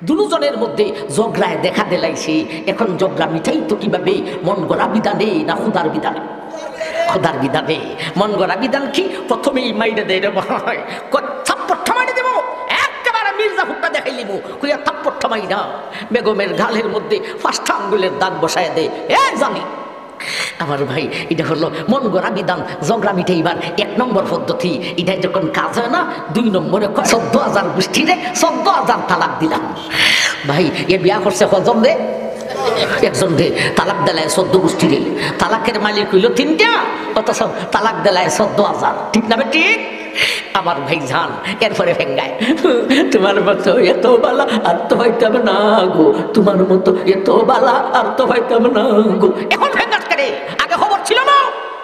দুজনের মধ্যে ঝগড়ায় দেখা দিলাইছে। এখন ঝগড়া মিটাই তো কিভাবে? মন গড়া বিধানে না খুদার বিধানে? খুদার বিধানে। মন গড়া বিধান কি? প্রথমেই মাইরে দেয় রে ভাই, থাপ্পড়টা মাইরে দেবো, একেবারে মির্জা হুক্কা দেখাই লিবো, কইয়া থাপ্পড়টা মাইরা বেগমের গালের মধ্যে 5টা আঙ্গুলের দাগ বসায় দেয়। জানি আমার ভাই, এটা হলো মন গড়া বিধান। ঝগড়া মিটাইবার 1 নম্বর পদ্ধতি। এটা যখন কাজ হয় না, 2 নম্বরে 14,000 গোষ্ঠীরে 14,000 তালাক দিলাম। ভাই এ বিয়া করছে কজন রে? একজন রে তালাক দেলায় 14 গোষ্ঠীরে। তালাকের মালিক হইল 3টা, অথচ তালাক দেলায় 14,000। ঠিক না ঠিক? আমার ভাই জান এরপরে ফেঙ্গায়, তোমার মতো এত বালা আর তো হইতাম না গো, তোমার মতো এত বালা আর তো হইতাম না গো। এখন ফেঙ্গাস করে, আগে খবর ছিল না।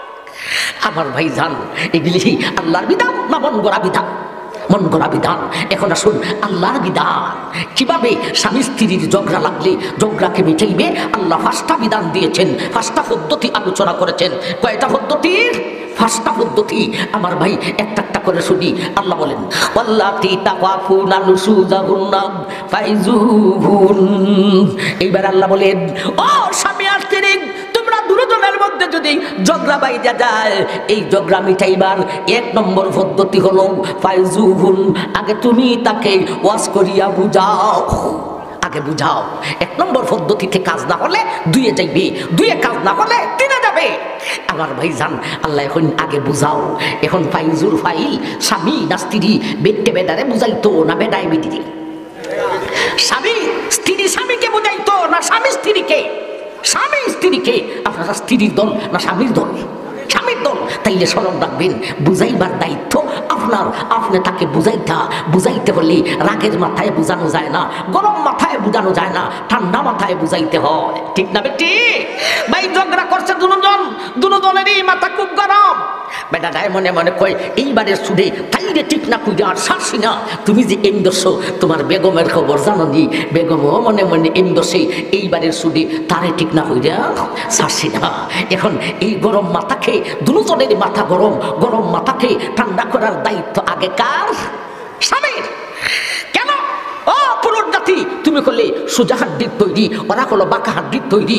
আমার ভাই জান এগুলি আল্লাহর বিধান না মন গড়া বিধান? মন গড়া বিধান। এখন আসুন আল্লাহর বিধান। কিভাবে স্বামী স্ত্রীর ঝগড়া লাগলে ঝগড়াকে মিটাইবে? আল্লাহ 5টা বিধান দিয়েছেন, 5টা পদ্ধতি আলোচনা করেছেন। কয়টা পদ্ধতির? 5টা পদ্ধতি। আমার ভাই একটা একটা করে শুনি। আল্লাহ বলেন, ওয়াল্লাতি তাকাফুনা নুশুজাহুন্না ফাইজুহুন। এইবার আল্লাহ বলেন, ও স্বামী আর স্ত্রী, তোমরা দুজনের মধ্যে যদি ঝগড়া বাইজা যায়, এই ঝগড়া মিটাইবার 1 নম্বর পদ্ধতি হলো ফাইজুহুন। আগে তুমি তাকে ওয়াজ করিয়া বুঝাও। আগে বুঝাও। 1 নম্বর পদ্ধতিতে কাজ না হলে 2-এ যাইবে, 2-এ কাজ না হলে 3-এ যাবে। আমার ভাই জান আল্লাহ এখন আগে বুঝাও। এখন ফাইজুর ফাইল, স্বামী না স্ত্রী বেটে বেডারে বুঝাইতো না বেডায় বেটিরে? স্বামী স্ত্রী স্বামীকে বুঝাইতো না স্বামী স্ত্রীকে? স্বামী স্ত্রীকে। আপনারা স্ত্রীর দল না স্বামীর দল? স্বামীর দল। তাইলে স্মরণ রাখবেন, বুঝাইবার দায়িত্ব আপনার। আপনি তাকে বুঝাইতে হলে রাগের মাথায় বুঝানো যায় না, গরম মাথায় বুঝানো যায় না, ঠান্ডা মাথায় বুঝাইতে হয়। ঠিক না বেটি? ভাই ঝগড়া করছে দুজনেরই মাথা খুব গরম। বেটাটায় মনে মনে কয়, এইবারের সুদে তাইরে ঠিক না কইরা আর শাসি না। তুমি যে এম দোষ, তোমার বেগমের খবর জানো নি? বেগমও মনে মনে এম দোষে এইবারের সুদে তারে ঠিক না কইরা শাসি না। এখন এই গরম মাথাকে, দুজনের মাথা গরম, গরম মাথাকে ঠান্ডা করার দায়িত্ব আগে কার? স্বামীর। কেন? ও পুরুষ জাতি, তুমি করলে সোজা হাড্ডির তৈরি, ওরা হলো বাঁকা হাড্ডির তৈরি।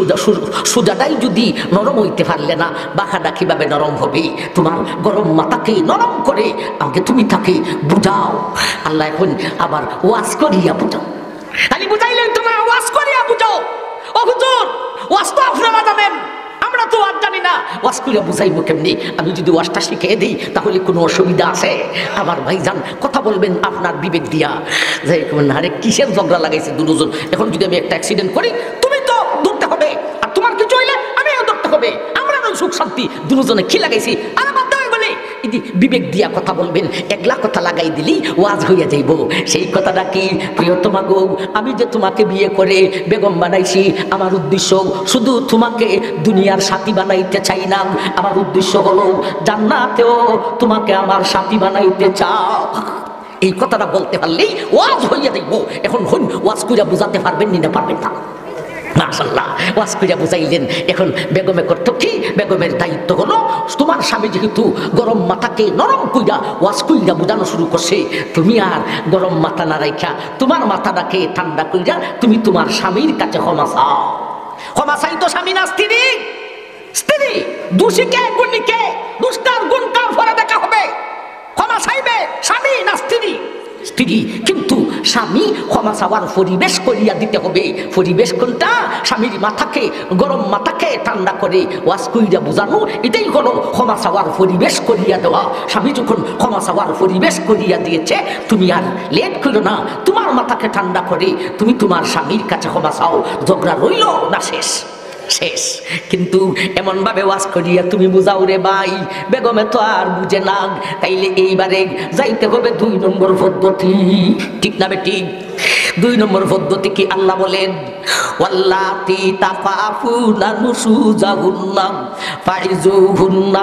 সোজাটাই যদি নরম হইতে পারলে না, বাঁকাটা কিভাবে নরম হবে? তোমার গরম মাথাকে নরম করে আগে তুমি তাকে বুঝাও। আল্লাহ এখন আবার ওয়াজ করিয়া বুঝাও। খালি বুঝাইলেন তোমার, ওয়াজ করিয়া বুঝাও। ও হুজুর, ওয়াজ তো আপনারা জানেন, আমরা তো ওয়াজ জানি না, ওয়াজ করিয়া বুঝাইবো কেমনি? আমি যদি ওয়াজটা শিখিয়ে দিই তাহলে কোনো অসুবিধা আছে? আমার ভাইজান কথা বলবেন আপনার বিবেক দিয়া। যাই আরে কিসের ঝগড়া লাগাইছে দুজন? এখন যদি আমি একটা অ্যাক্সিডেন্ট করি, তুমি তো ধরতে হবে, আর তোমার কিছু হইলে আমিও ধরতে হবে। আমরা সুখ শান্তি দুজনে কি লাগাইছি আর বাদ দেওয়া বলে বিবেক দিয়া কথা বলবেন। একলা কথা লাগাই দিলি ওয়াজ হইয়া যাইব। সেই কথাটা কি? প্রিয়তমা গো, আমি যে তোমাকে বিয়ে করে বেগম বানাইছি, আমার উদ্দেশ্য শুধু তোমাকে দুনিয়ার সাথী বানাইতে চাই না। আমার উদ্দেশ্য হলো জান্নাতেও তোমাকে আমার সাথী বানাইতে চাও। এই কথাটা বলতে পারলেই ওয়াজ হইয়া যাইব। এখন হন ওয়াজ কইরা বুঝাতে পারবেন নি না পারবেন না? মাশাআল্লাহ, ওয়াজ কইরা বুঝাইলেন। এখন বেগমে করতো কি? বেগমের দায়িত্ব হলো, তোমার স্বামী যেহেতু গরম মাথাকে নরম কইরা ওয়াজ কইরা বুঝানো শুরু করছে, তুমি আর গরম মাথা না রাইখা তোমার মাথাটাকে ঠান্ডা কইরা তুমি তোমার স্বামীর কাছে ক্ষমা চাও। ক্ষমা চাই তো স্বামী না স্ত্রী? স্ত্রী দোষীকে গুণীকে, দুষ্টার গুণ কার ফলে দেখা হবে? ক্ষমা চাইবে স্বামী না স্ত্রী? স্ত্রী। কিন্তু স্বামী ক্ষমা চাওয়ার পরিবেশ করিয়া দিতে হবে। পরিবেশ কোনটা? স্বামীর মাথাকে, গরম মাথাকে ঠান্ডা করে ওয়াজ কইরা বুঝানো, এটাই হলো ক্ষমা চাওয়ার পরিবেশ করিয়া দেওয়া। স্বামী যখন ক্ষমা চাওয়ার পরিবেশ করিয়া দিয়েছে, তুমি আর লেট করো না, তোমার মাথাকে ঠান্ডা করে তুমি তোমার স্বামীর কাছে ক্ষমা চাও। ঝগড়া রইল না শেষ? শেষ। কিন্তু এমন ভাবে ওয়াজ করিয়া তুমি বুঝাও রে ভাই, বেগমে তো আর বুঝে না। তাইলে এইবারে যাইতে হবে 2 নম্বর পদ্ধতি। ঠিক না বেটি? 2 নম্বর পদ্ধতি কি? আল্লাহ বলেন, ওয়াল্লাতি তাকাফুনা নুশুজাহুন্না ফাইজুহুন্না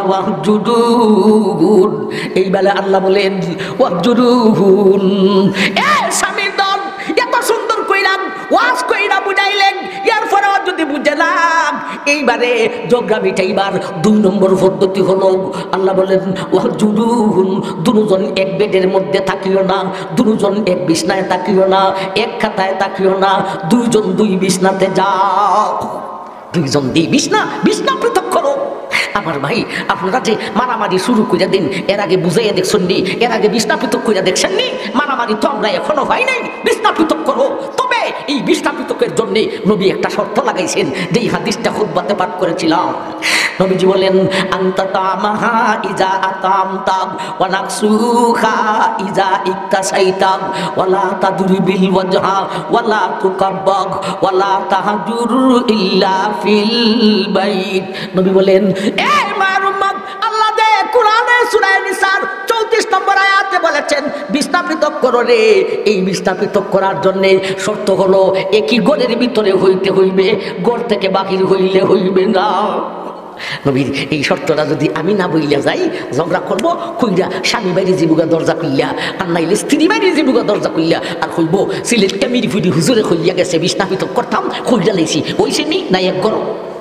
ওয়াহজুরুহুন। এইবারে আল্লাহ বলেন ওয়াহজুরুহুন। এ স্বামীর দল, এত সুন্দর কইরাম ওয়াজ কইরা বুঝাইলেন, এরপরেও যদি বুঝলাম এইবারে ঝগড়া মিটাইবার 2 নম্বর পদ্ধতি হলো আল্লাহ বলেন ওয়াজুদুহুম, দুজন এক বেডের মধ্যে থাকিও না, দুজন এক বিছনায় থাকিও না, এক খাতায় থাকিও না, দুইজন দুই বিছনাতে যাও। দুইজন দুই বিছনা পৃথক করো। আমার ভাই, আপনারা যে মারামারি শুরু করে দিন, এর আগে বুঝাইয়া দেখছেন নি? এর আগে বিছনা পৃথক করে দেখছেন নি? মারামারি তো আমরা এখনো হয় নাই। বিছনা পৃথক করো। তবে এই বিছনা পৃথকের জন্য নবী একটা শর্ত লাগাইছেন, যে এই হাদিসটা খুতবাতে পাঠ করেছিলাম। নবীজি বলেন আনতা তামাহা ইজা আতামতা ওয়া নাকসুহা ইজা ইকতাসাইতা ওয়ালা তাদরিবিল ওয়াজহা ওয়ালা তুকাব্বাগ ওয়ালা তাহাজুর ইল্লা ফিল বাইত। নবী বলেন এ মায়ের উম্মত, আল্লাহ দে কোরআনে সূরা নিসার 34 নম্বর আয়াতে বলেছেন বিছনা পৃথক করো রে। এই বিছনা পৃথক করার জন্য শর্ত হলো একই ঘরের ভিতরে হইতে হইবে, ঘর থেকে বাহির হইলে হইবে না। নবীর এই শর্তটা যদি আমি না বইলা যাই, ঝগড়া করবো কইরা স্বামী বাইরে জীবুগা দরজা খুললা, আর নাইলে স্ত্রী বাইরে জীবুগা দরজা খুললা, আর কইব সিলেট কামিরি ফুটি হুজুরে খুলিয়া গেছে, বিছনা পৃথক করতাম খুললা লাইছি। ওই সেমি না এক ঘর,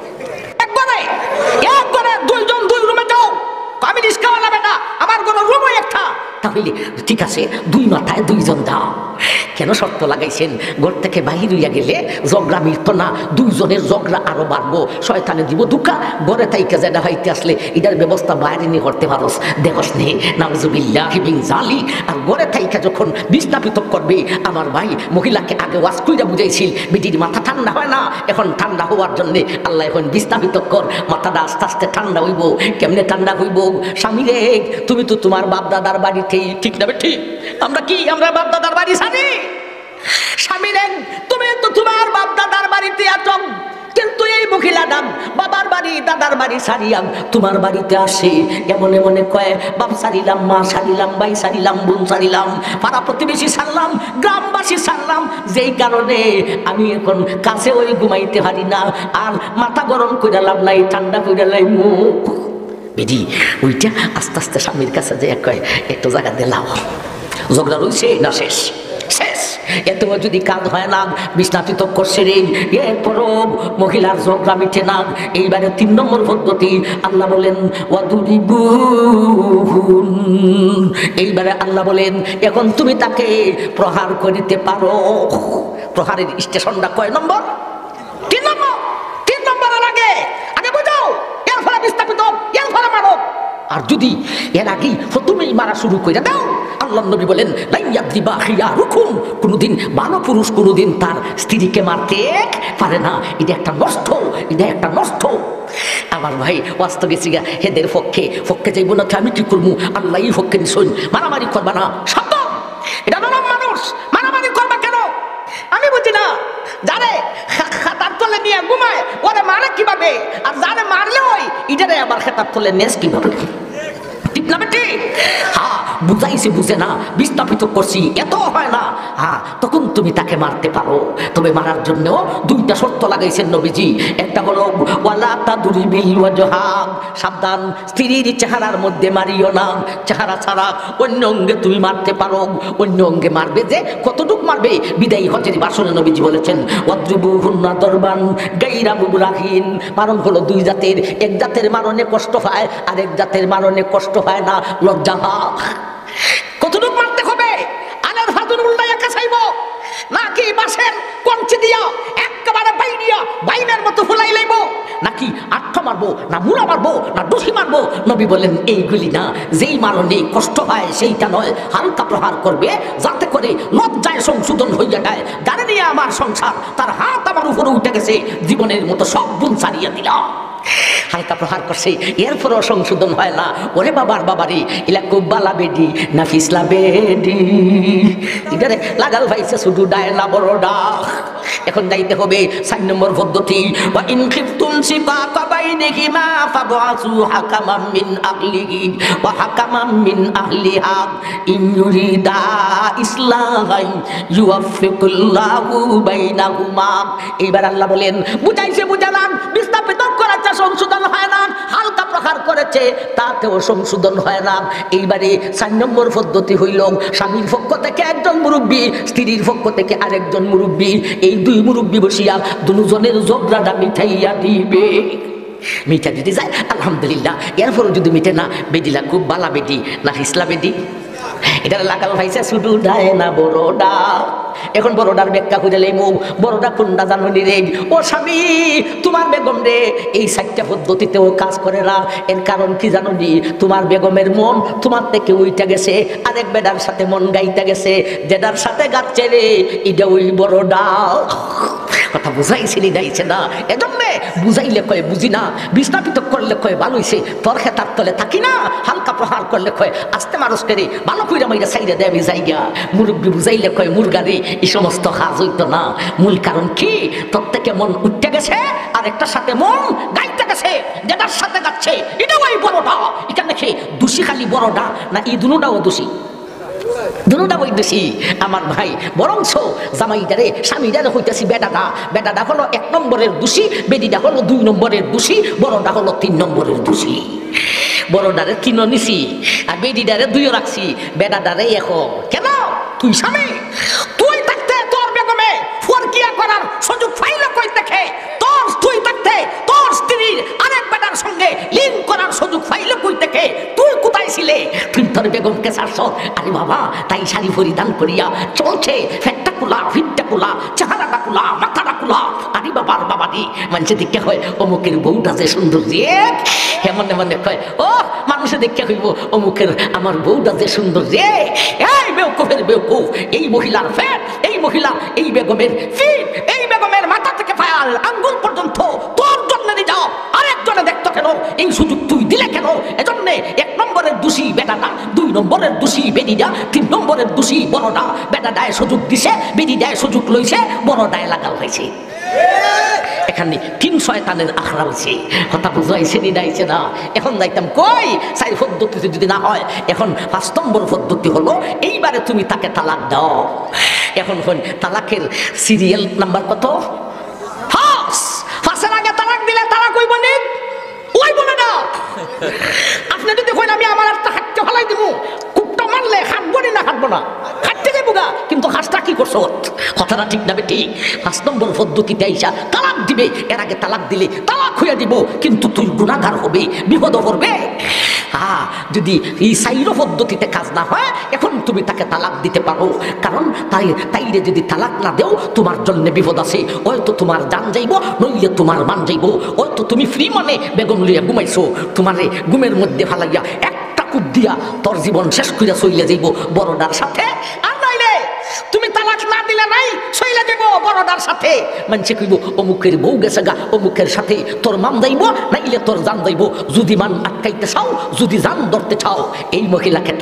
একবারে দুইজন দুই রুমে যাও। আমি রিস্কা ওয়ালা বেটা, আমার কোনো রুমই একটা। তাহলে ঠিক আছে, দুই মাথায় দুইজন দাও। কেন শর্ত লাগাইছেন? ঘর থেকে বাহির হইয়া গেলে ঝগড়া মিলত না, দুইজনের ঝগড়া আরো বাড়বো, শয়তানে দিব দুঃখা। ঘরে থাইকা যেটা হইতে আসলে এটার ব্যবস্থা বাইরে নিয়ে করতে পারোস, দেখস নে নাউজুবিল্লাহি মিন যালিক। আর ঘরে থাইকা যখন বিছনা পৃথক করবে, আমার ভাই মহিলাকে আগে ওয়াজ কইরা বুঝাইছিল বেটির মাথা ঠান্ডা হয় না, এখন ঠান্ডা হওয়ার জন্য আল্লাহ এখন বিছনা পৃথক কর, মাথাটা আস্তে আস্তে ঠান্ডা হইব। কেমনে ঠান্ডা হইব? স্বামী রে, তুমি তো তোমার বাপ দাদার বাড়িতে, ঠিক না ঠিক? আমরা বাপ দাদার বাড়ি ছাড়ি। স্বামী রে, তুমি তো তোমার বাপ দাদার বাড়িতে আছো, কিন্তু এই মহিলাটা বাবার বাড়ি দাদার বাড়ি ছাড়িয়া তোমার বাড়িতে আসে। এমনে মনে কয় বাপ ছাড়িলাম, মা ছাড়িলাম, ভাই ছাড়িলাম, বোন ছাড়িলাম, পাড়া প্রতিবেশী ছাড়লাম, গ্রামবাসী ছাড়লাম, যেই কারণে আমি এখন কাছে ওই ঘুমাইতে পারি না, আর মাথা গরম করে লাভ নাই, ঠান্ডা করে লাই মুখ। বেদি ওইটা আস্তে আস্তে স্বামীর কাছে যে কয় একটু জায়গা দিলাম, ঝগড়া রয়েছে না শেষ শেষ। এত যদি কাজ হয় না, বিছনা পৃথক করছে রে, এরপরও মহিলার ঝগড়া মিটে না। এইবারে 3 নম্বর পদ্ধতি আল্লাহ বলেন ওয়াদুরিবুহুন। এইবারে আল্লাহ বলেন এখন তুমি তাকে প্রহার করিতে পারো। প্রহারের স্টেশনটা কয় নম্বর? 3 নম্বর। 3 নম্বরের আগে বুঝাও, এর ফলে বিছনা পৃথক, এর ফলে মানব। আর যদি এর আগেই প্রথমেই মারা শুরু করে দাও, আল্লাহ নবী বলেন লাইয়াদ্রিবা খিয়ারুকুম, কোনদিন ভালো পুরুষ কোনদিন তার স্ত্রীকে মারতে পারে না। এটা একটা নষ্ট, এটা একটা নষ্ট। আমার ভাই বাস্তব গেছি গা, হেদের পক্ষে যাইব না, আমি কি করবো? আল্লাহ পক্ষে দিছুন, মারামারি করবা না। সত্য, এটা নরম মানুষ, মারামারি করবা কেন? আমি বুঝি না। যারে খাতার তলে নিয়ে ঘুমায় ওরে মারে কিভাবে, আর যারে মারলে ওই ইটারে আবার খাতার তলে নেস কিভাবে? ঠিক না বেটি? হ্যাঁ, বুঝাইছি বুঝে না, বিছনা পৃথক করছি, এত হয় না। হ্যাঁ, তখন তুমি তাকে মারতে পারো। তবে মারার জন্য 2টা শর্ত লাগাইছেন নবীজি। একটা হলো ওয়ালা তাদরিবিল ওয়াজহা, সাবধান, স্ত্রীর চেহারার মধ্যে মারিও না। চেহারা ছাড়া অন্য অঙ্গে তুমি মারতে পারো। অন্য অঙ্গে মারবে যে কতটুকু মারবে? বিদায়ী হজের ভাষণে নবীজি বলেছেন ওয়াদরিবুহুন্না দরবান গায়রা মুবরাহিন। মারণ হলো 2 জাতের, এক জাতের মারণে কষ্ট হয়, আর এক জাতের মারণে কষ্ট হয় না, লজ্জা হয়। কতটুকু মারতে হবে? আলের ফাদুর উল্টাইয়া কাছাইব, নাকি বাঁশের কঞ্চি দিয়া একেবারে বাইনের মতো ফুলাই লাইব, নাকি আটটা মারবো, না মুড়া মারবো, না ডুসি মারবো? নবী বলেন এইগুলি না, যেই মারণে কষ্ট হয় সেইটা নয়, হালকা প্রহার করবে, যাতে করে লজ্জায় সংশোধন হইয়া যায়। জানে নিয়ে আমার সংসার, তার হাত আমার উপরে উঠে গেছে, জীবনের মতো সব গুণ ছাড়িয়ে দিলাম। হালকা প্রহার করছে, এরপরও সংশোধন হয় না। ওরে বাবার বাবারে, এলা খুব বালা বেডি না ফিসলা বেডি, এটারে লাগাল ভাইছে শুধু ডায় না বড়ডা। এখন যাইতে হবে 4 নম্বর পদ্ধতি, ওয়া ইন খিফতুম শিকাকা বাইনিহিমা ফাবআসু হাকামান মিন আহলিহি ওয়া হাকামান মিন আহলিহা ইন ইউরিদা ইসলাহান ইউওয়াফিকুল্লাহু বাইনাহুমা। এবার আল্লাহ বলেন বুঝাইছে বুঝালাম, বিছনা পৃথক করা সংশোধন হয় না, হালকা প্রহার করেছে তাতেও সংশোধন হয় না। এইবারে 4 নম্বর পদ্ধতি হইল স্বামীর পক্ষ থেকে একজন মুরব্বী, স্ত্রীর পক্ষ থেকে আরেকজন মুরব্বী, এই 2 মুরব্বী বসিয়া দুজনের ঝগড়াটা মিঠাইয়া দিবে। মিঠা যদি যায় আলহামদুলিল্লাহ, এরপরও যদি মিটে না, বেদিলা খুব বালা বেদি না হিসলা বেদি, এটা লাগাল ভাইছে শুধু ডায় না বড়ডা। এখন বড়ডার ব্যাখ্যা করে মুখ বড়ডা কোনটা জানো নি রে? ও স্বামী, তোমার বেগম রে এই 4টা পদ্ধতিতেও কাজ করে না। এর কারণ কি জানো নি? তোমার বেগমের মন তোমার থেকে উইটা গেছে, আরেক বেডার সাথে মন গাইতে গেছে, যেটার সাথে গাচ্ছে রে এটা ওই বড়ডা। কথা বুঝাইছিলি যাইছে না, এজন্যে বুঝাইলে কয়ে বুঝি না, বিস্তাপিত করলে কয়ে ভালো হইছে, তোর খেতার তলে থাকি না, হালকা প্রহার করলে কয়ে আস্তে মানুষ করে ভালো কইরা মাইরা সাইডে দেয় আমি যাইগা। মুরব্বী বুঝাইলে কয়ে মুরগারি, এই সমস্ত কাজ হইতো না। মূল কারণ কি? তোর থেকে মন উঠতে গেছে, আর একটার সাথে মন গাইতে গেছে, যেটার সাথে গাচ্ছে এটা ওই বড়টা। এটা দেখে দোষী খালি বড়টা না, এই দুটাও দোষী, দুটা বৈদেশি আমার ভাই। বরংস জামাইদারে স্বামীদারে হইতেছি বেটাটা, বেটাটা হলো 1 নম্বরের দোষী, বেডিটা হলো 2 নম্বরের দোষী, বড়টা হলো 3 নম্বরের দোষী। বড়ডারে 3 নিছি আর বেডিডারে 2 রাখছি, বেটাডারে 1। কেন? তুই স্বামী, তুই থাকতে তোর বেগমে ফরকিয়া করার সুযোগ পাইল কই দেখে? তুই থাকতে তোর স্ত্রীর আরেক বেটার সঙ্গে লিঙ্ক করার সুযোগ পাইল কই দেখে? তুই কোথায় ছিলে? তুই তোর বেগমকে ছাড়ছ। আরে বাবা, তাই শাড়ি পরিধান করিয়া চলছে, ফেটটা কুলা, ফিটটা কুলা, চেহারাটা কুলা, মাথাটা কুলা। আরে বাবার বাবা রে, মানুষে দেখতে হয় অমুকের বউটা যে সুন্দর রে, মনে মনে কয় ও মানুষে দেখতে হইব অমুকের আমার বউটা যে সুন্দর রে। এই বেউকুফের বেউকুফ, এই মহিলার ফেট, এই মহিলা, এই বেগমের ফিট, এই বেগমের মাথা থেকে পায়াল আঙ্গুল পর্যন্ত তোর জন্য নিয়ে যাও, আরেকজনে দেখতো কেন? এই সুযোগ তুই দিলে কেন? এজন্য 1 নম্বরের দোষী বেটাটা, 2 নম্বরের দোষী বেডিটা, 3 নম্বরের দোষী বড়টা। বেটাটায় সুযোগ দিছে, বেডিটায় সুযোগ লইছে, বড়টায় লাগাল হয়েছে। এখানে 3 শয়তানের আখড়া হয়েছে। কথা বুঝাইছে নি যাইছে না? এখন যাইতাম কই 4 পদ্ধতিতে যদি না হয়, এখন 5 নম্বর পদ্ধতি হলো এইবারে তুমি তাকে তালাক দাও। এখন তালাকের সিরিয়াল নাম্বার কত? 5। 5-এর আগে তালাক দিলে তালাক হইব নি? ওই বলে না। আপনি যদি কইন আমি আমার একটা হাতটা ফলাই দিব, কুপটা মারলে হাঁটবো না, হাঁটবো না, হাঁটতে যাবো গা, কিন্তু হাঁসটা কি করছো? কথাটা ঠিক না বেটি? 5 নম্বর পদ্ধতিতে আইসা তালাক দিবে, এর আগে তালাক দিলে তালাক হইয়া দিব, কিন্তু তুই গুনাহগার হবে, বিপদ করবে। যদি এই 4 পদ্ধতিতে কাজ না হয়, এখন তুমি তাকে তালাক দিতে পারো। কারণ তাইরে যদি তালাক না দেও, তোমার জন্য বিপদ আছে। হয়তো তোমার জান যাইব, নইলে তোমার মান যাইব। হয়তো তুমি ফ্রি মানে বেগম লইয়া ঘুমাইছো, তোমারে ঘুমের মধ্যে ফালাইয়া একটা কূপ দিয়া তোর জীবন শেষ কইরা চইলা যাইব বড়ডার সাথে। আর নাইলে তুমি তালাক না দিলে নাই চইলা যাইব বড়ডার সাথে। মানুষে কইব অমুকের বউ গেছে গা, অমুকের সাথে তোর মান যাইব, নাইলে তোর জান যাইব। যদি মান আটকাইতে চাও, যদি জান ধরতে চাও, এই মহিলাকে